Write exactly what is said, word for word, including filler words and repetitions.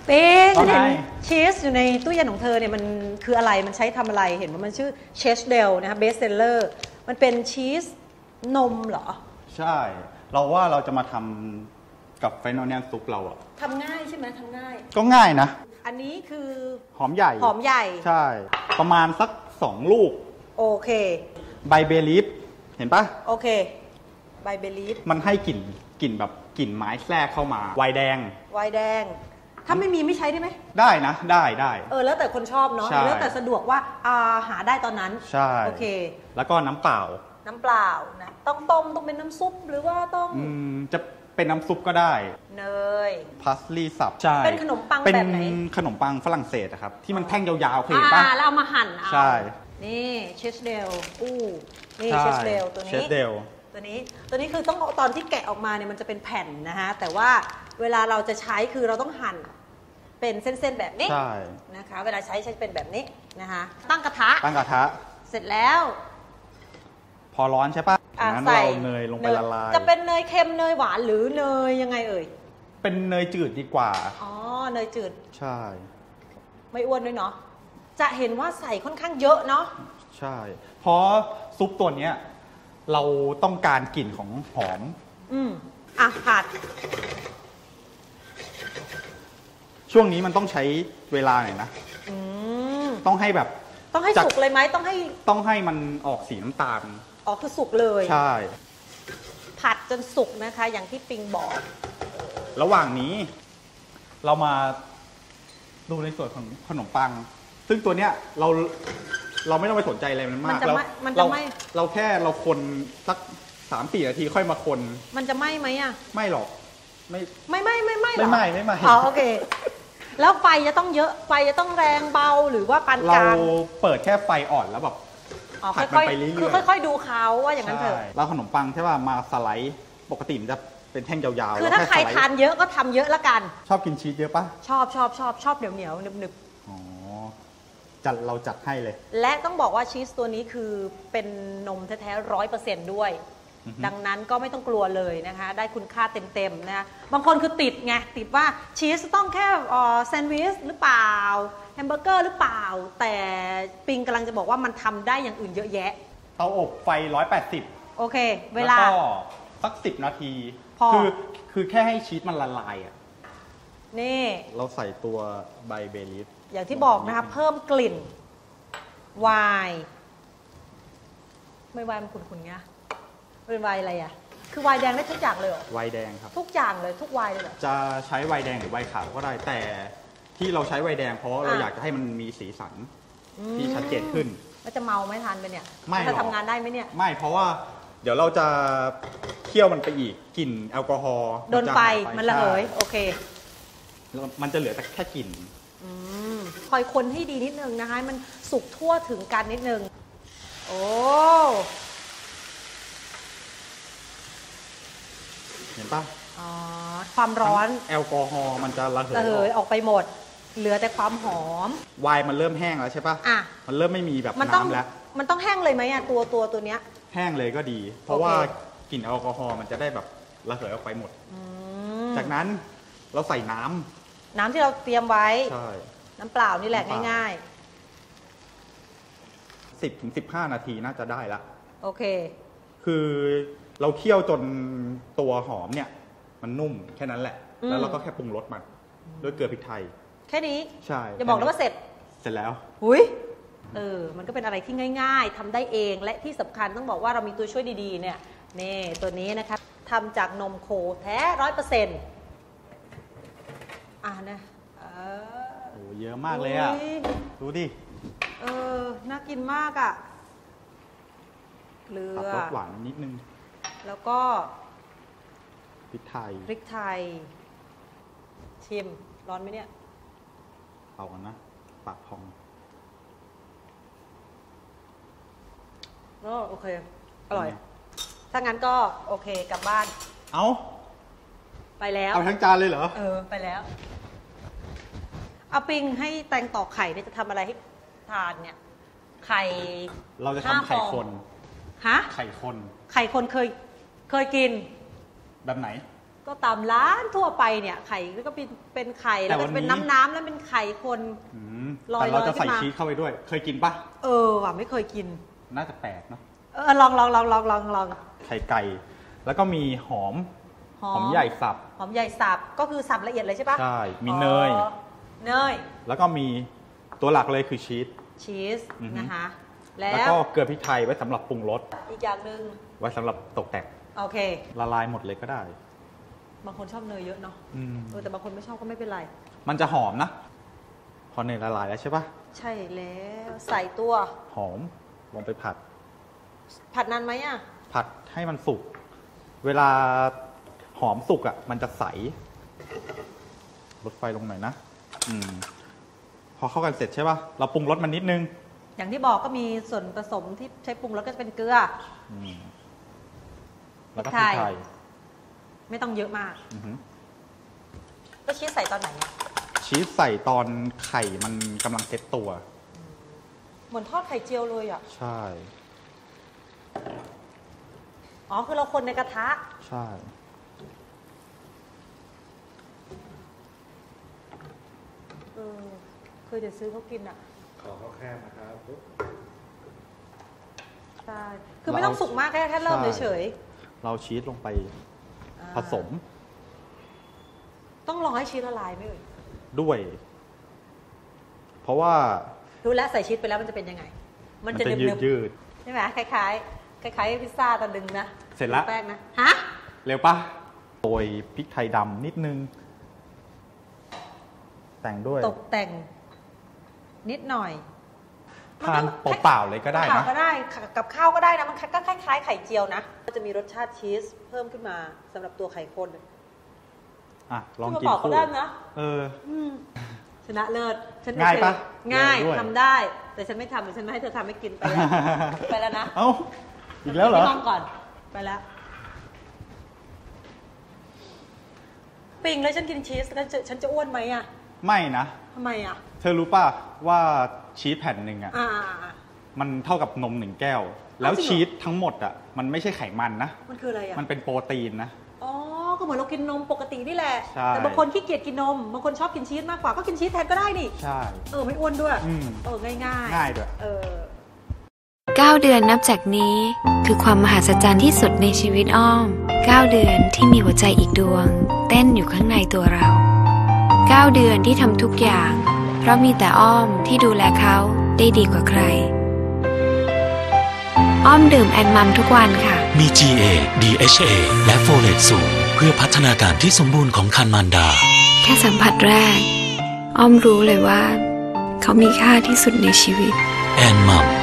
ปิ๊งฉันเห็นชีสอยู่ในตู้เย็นของเธอเนี่ยมันคืออะไรมันใช้ทำอะไรเห็นว่ามันชื่อเชสเดลนะคะเบสเซลเลอร์มันเป็นชีสนมเหรอใช่เราว่าเราจะมาทำกับไฟนอลเนียนซุปเราอะทำง่ายใช่ไหมทำง่ายก็ง่ายนะอันนี้คือหอมใหญ่หอมใหญ่ใช่ประมาณสักสองลูกโอเคใบเบลีฟเห็นปะโอเคใบเบลีฟมันให้กลิ่นกลิ่นแบบกลิ่นไม้แทรกเข้ามาไวน์แดงไวน์แดงถ้าไม่มีไม่ใช้ได้ไหมได้นะได้ได้เออแล้วแต่คนชอบเนาะแล้วแต่สะดวกว่าอ่าหาได้ตอนนั้นใช่โอเคแล้วก็น้ำเปล่าน้ำเปล่านะต้องต้มต้องเป็นน้ำซุปหรือว่าต้องอืมจะเป็นน้ำซุปก็ได้เนยพาสลีย์สับใช่เป็นขนมปังแบบไหนเป็นขนมปังฝรั่งเศสครับที่มันแท่งยาวๆเคยเห็นปะอ่าแล้วเอามาหั่นเอาใช่นี่เชสเดลอู้นี่เชสเดลตัวนี้เชสเดลตัวนี้ตัวนี้คือต้องตอนที่แกะออกมาเนี่ยมันจะเป็นแผ่นนะฮะแต่ว่าเวลาเราจะใช้คือเราต้องหั่นเป็นเส้นๆแบบนี้นะคะเวลาใช้ใช้เป็นแบบนี้นะคะตั้งกระทะตั้งกระทะเสร็จแล้วพอร้อนใช่ปะงั้นเราเนยลงไปละลายจะเป็นเนยเค็มเนยหวานหรือเนยยังไงเอ่ยเป็นเนยจืดดีกว่าอ๋อเนยจืดใช่ไม่อ้วนด้วยเนาะจะเห็นว่าใส่ค่อนข้างเยอะเนาะใช่เพราะซุปตัวเนี้ยเราต้องการกลิ่นของหอมอืมอ่ะผัดช่วงนี้มันต้องใช้เวลาหน่อยนะอืมต้องให้แบบต้องให้สุกเลยไหมต้องให้ต้องให้มันออกสีน้ำตาลอ๋อคือสุกเลยใช่ผัดจนสุกนะคะอย่างที่ปิงบอกระหว่างนี้เรามาดูในส่วนของขนมปังซึ่งตัวเนี้ยเราเราไม่ต้องไปสนใจอะไรมันมากเราเราเราแค่เราคนสักสามสี่นาทีค่อยมาคนมันจะไหม้ไหมอ่ะไม่หรอกไม่ไม่ไม่ไม่ไม่ไม่ไม่ไม่ไม่อ๋อโอเคแล้วไฟจะต้องเยอะไฟจะต้องแรงเบาหรือว่าปานกลางเราเปิดแค่ไฟอ่อนแล้วแบบผัดมันไปเรื่อยๆคือค่อยๆดูเขาว่าอย่างนั้นเถอะแล้วขนมปังใช่ป่ะมาสไลด์ปกติมันจะเป็นแท่งยาวๆคือถ้าใครทานเยอะก็ทำเยอะละกันชอบกินชีสเยอะปะชอบชอบชอบชอบเหนียวเหนียวหนึบหนึบอ๋อจัดเราจัดให้เลยและต้องบอกว่าชีสตัวนี้คือเป็นนมแท้ๆร้อยเปอร์เซ็นต์ด้วยดังนั้นก็ไม่ต้องกลัวเลยนะคะได้คุณค่าเต็มๆนะบางคนคือติดไงติดว่าชีสต้องแค่แซนด์วิชหรือเปล่าแฮมเบอร์เกอร์หรือเปล่าแต่ปิงกำลังจะบอกว่ามันทำได้อย่างอื่นเยอะแยะเตาอบไฟร้อยแปดสิบโอเคเวลาแล้วก็สักสิบนาทีคือคือแค่ให้ชีสมันละลายอ่ะนี่เราใส่ตัวใบเบลีฟอย่างที่บอกนะคะเพิ่มกลิ่นไวน์ไม่ไวน์มันขุ่นๆไงเป็นไวน์อะไรอ่ะคือไวน์แดงได้ทุกอย่างเลยเหรอไวน์แดงครับทุกอย่างเลยทุกไวน์เลยเหรอจะใช้ไวน์แดงหรือไวน์ขาวก็ได้แต่ที่เราใช้ไวน์แดงเพราะเราอยากจะให้มันมีสีสันที่ชัดเจนขึ้นแล้วจะเมาไหมทานไปเนี่ยไม่จะทำงานได้ไหมเนี่ยไม่เพราะว่าเดี๋ยวเราจะเคี่ยวมันไปอีกกลิ่นแอลกอฮอล์โดนไฟมันระเหยโอเคมันจะเหลือแต่แค่กลิ่นคอยคนให้ดีนิดนึงนะคะมันสุกทั่วถึงกันนิดนึงโอ้เห็นป่ะอ๋อความร้อนแอลกอฮอล์มันจะระเหยระเหยออกไปหมดเหลือแต่ความหอมไวน์มันเริ่มแห้งแล้วใช่ป่ะอ่ะมันเริ่มไม่มีแบบน้ำแล้วมันต้องแห้งเลยไหมอ่ะตัวตัวตัวเนี้ยแห้งเลยก็ดีเพราะว่ากลิ่นแอลกอฮอล์มันจะได้แบบระเหยออกไปหมดจากนั้นเราใส่น้ำน้ำที่เราเตรียมไว้ใช่น้ำเปล่านี่แหละง่ายๆสิบถึงสิบห้านาทีน่าจะได้ละโอเคคือเราเคี่ยวจนตัวหอมเนี่ยมันนุ่มแค่นั้นแหละแล้วเราก็แค่ปรุงรสมันด้วยเกลือพริกไทยแค่นี้ใช่จะบอกแล้วว่าเสร็จเสร็จแล้วหุยเออมันก็เป็นอะไรที่ง่ายๆทำได้เองและที่สำคัญต้องบอกว่าเรามีตัวช่วยดีๆเนี่ยนี่ตัวนี้นะคะทำจากนมโคแท้ร้อยเปอร์เซ็นต์อ่านะโอ้เยอะมากเลยอ่ะดูดิเออน่ากินมากอ่ะเกลือรสหวานนิดนึงแล้วก็พริกไทยพริกไทยชิมร้อนไหมเนี่ยเอากันนะปากพองโอเคอร่อยถ้างั้นก็โอเคกลับบ้านเอาไปแล้วเอาทั้งจานเลยเหรอเออไปแล้วเอาปิงให้แตงตอกไข่เนี่ยจะทำอะไรให้ทานเนี่ยไข่เราจะทำไข่คนฮะไข่คนไข่คนเคยเคยกินแบบไหนก็ตามร้านทั่วไปเนี่ยไข่ก็เป็นเป็นไข่แล้วก็เป็นน้ำน้ำแล้วเป็นไข่คนลอยๆแต่เราจะใส่ชีสเข้าไปด้วยเคยกินปะเออว่ะไม่เคยกินน่าจะแปลกเนาะเออลองลองลองลองลองลองไข่ไก่แล้วก็มีหอมหอมใหญ่สับหอมใหญ่สับก็คือสับละเอียดเลยใช่ปะใช่มีเนยเนยแล้วก็มีตัวหลักเลยคือชีสชีสนะคะแล้วก็เกลือพริกไทยไว้สำหรับปรุงรสอีกอย่างหนึ่งไว้สำหรับตกแต่งโอเคละลายหมดเลยก็ได้บางคนชอบเนยเยอะเนาะเออแต่บางคนไม่ชอบก็ไม่เป็นไรมันจะหอมนะพอเนยละลายแล้วใช่ปะใช่แล้วใส่ตัวหอมลงไปผัดผัดนานไหมอ่ะผัดให้มันสุกเวลาหอมสุกอ่ะมันจะใสลดไฟลงหน่อยนะอืมพอเข้ากันเสร็จใช่ปะเราปรุงรสมันนิดนึงอย่างที่บอกก็มีส่วนผสมที่ใช้ปรุงรสก็จะเป็นเกลือแล้วก็พริกไทยไม่ต้องเยอะมากแล้วชีสใส่ตอนไหนชีสใส่ตอนไข่มันกำลังเซ็ตตัวเหมือนทอดไข่เจียวเลยอ่ะใช่อ๋อคือเราคนในกระทะใช่เออเคยจะซื้อเขากินอ่ะขอเขาแคบนะครับใช่คือไม่ต้องสุกมากแค่แค่เริ่มเฉยๆเราชีสลงไปผสมต้องรอให้ชีสละลายไหมเอ่ยด้วยเพราะว่ารู้แล้วใส่ชีสไปแล้วมันจะเป็นยังไงมันจะยืดยืดใช่ไหมคล้ายๆคล้ายๆพิซซ่าตอนดึงนะเสร็จแล้วแป้งนะฮะเร็วปะโรยพริกไทยดำนิดนึงแต่งด้วยตกแต่งนิดหน่อยทานเปล่าๆเลยก็ได้นะก็ได้กับข้าวก็ได้นะมันก็คล้ายๆไข่เจียวนะก็จะมีรสชาติชีสเพิ่มขึ้นมาสำหรับตัวไข่ข้นอ่ะลองกินคู่ได้นะเออชนะเลิศง่ายปะง่ายทำได้แต่ฉันไม่ทำฉันไม่ให้เธอทำให้กินไปแล้วไปแล้วนะเอ้าอีกแล้วเหรอลองก่อนไปแล้วปิงแล้วฉันกินชีสแล้วฉันจะอ้วนไหมอ่ะไม่นะทำไมอ่ะเธอรู้ป่ะว่าชีสแผ่นหนึ่งอ่ะมันเท่ากับนมหนึ่งแก้วแล้วชีสทั้งหมดอ่ะมันไม่ใช่ไขมันนะมันคืออะไรอ่ะมันเป็นโปรตีนนะอ๋อก็เหมือนเรากินนมปกตินี่แหละแต่บางคนขี้เกียจกินนมบางคนชอบกินชีสมากกว่าก็กินชีสแทนก็ได้นี่ใช่เออไม่อ้วนด้วยเออง่ายง่ายง่ายด้วยเออเก้าเดือนนับจากนี้คือความมหัศจรรย์ที่สุดในชีวิตอ้อมเก้าเดือนที่มีหัวใจอีกดวงเต้นอยู่ข้างในตัวเราเก้าเดือนที่ทำทุกอย่างเพราะมีแต่อ้อมที่ดูแลเขาได้ดีกว่าใครอ้อมดื่มแอนมัมทุกวันค่ะมี จี เอ ดี เอช เอ และโฟเลตสูงเพื่อพัฒนาการที่สมบูรณ์ของครรภ์มารดาแค่สัมผัสแรกอ้อมรู้เลยว่าเขามีค่าที่สุดในชีวิตแอนมัม